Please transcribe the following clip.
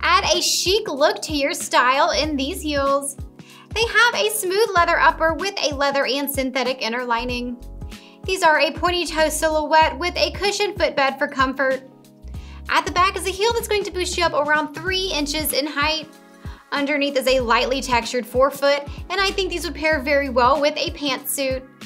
Add a chic look to your style in these heels. They have a smooth leather upper with a leather and synthetic inner lining. These are a pointy toe silhouette with a cushioned footbed for comfort. At the back is a heel that's going to boost you up around 3 inches in height. Underneath is a lightly textured forefoot, and I think these would pair very well with a pantsuit.